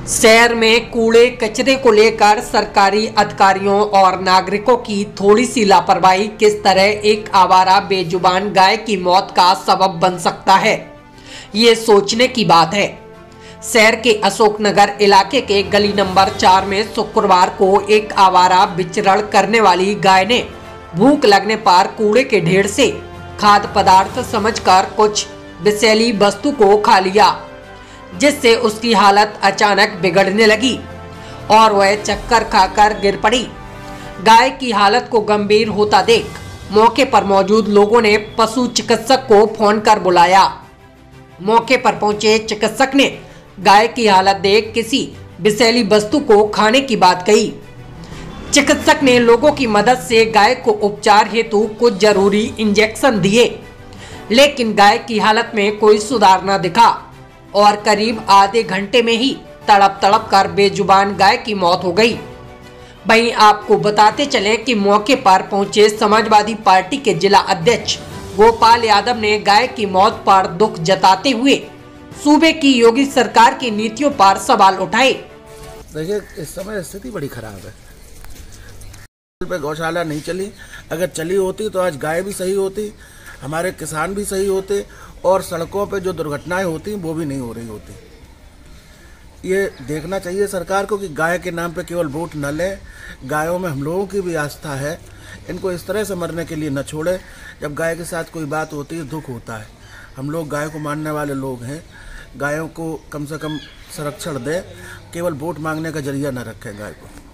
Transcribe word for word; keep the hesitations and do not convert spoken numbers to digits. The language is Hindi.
शहर में कूड़े कचरे को लेकर सरकारी अधिकारियों और नागरिकों की थोड़ी सी लापरवाही किस तरह एक आवारा बेजुबान गाय की मौत का सबब बन सकता है, ये सोचने की बात है। शहर के अशोकनगर इलाके के गली नंबर चार में शुक्रवार को एक आवारा विचरण करने वाली गाय ने भूख लगने पर कूड़े के ढेर से खाद्य पदार्थ समझकर कुछ विषैली वस्तु को खा लिया, जिससे उसकी हालत अचानक बिगड़ने लगी और वह चक्कर खाकर गिर पड़ी। गाय की हालत को गंभीर होता देख मौके पर मौजूद लोगों ने पशु चिकित्सक को फोन कर बुलाया। मौके पर पहुंचे चिकित्सक ने गाय की हालत देख किसी विषैली वस्तु को खाने की बात कही। चिकित्सक ने लोगों की मदद से गाय को उपचार हेतु कुछ जरूरी इंजेक्शन दिए, लेकिन गाय की हालत में कोई सुधार न दिखा और करीब आधे घंटे में ही तड़प तड़प कर बेजुबान गाय की मौत हो गई। वहीं आपको बताते चले कि मौके पर पहुंचे समाजवादी पार्टी के जिला अध्यक्ष गोपाल यादव ने गाय की मौत पर दुख जताते हुए सूबे की योगी सरकार की नीतियों पर सवाल उठाए। देखिए, इस समय स्थिति बड़ी खराब है। पे गौशाला नहीं चली, अगर चली होती तो आज गाय भी सही होती, हमारे किसान भी सही होते और सड़कों पे जो दुर्घटनाएं होती वो भी नहीं हो रही होती। ये देखना चाहिए सरकार को कि गाय के नाम पे केवल वोट न ले, गायों में हम लोगों की भी आस्था है, इनको इस तरह से मरने के लिए न छोड़े। जब गाय के साथ कोई बात होती है दुख होता है। हम लोग गाय को मानने वाले लोग हैं, गायों को कम से कम संरक्षण दे, केवल वोट मांगने का जरिया न रखें गाय को।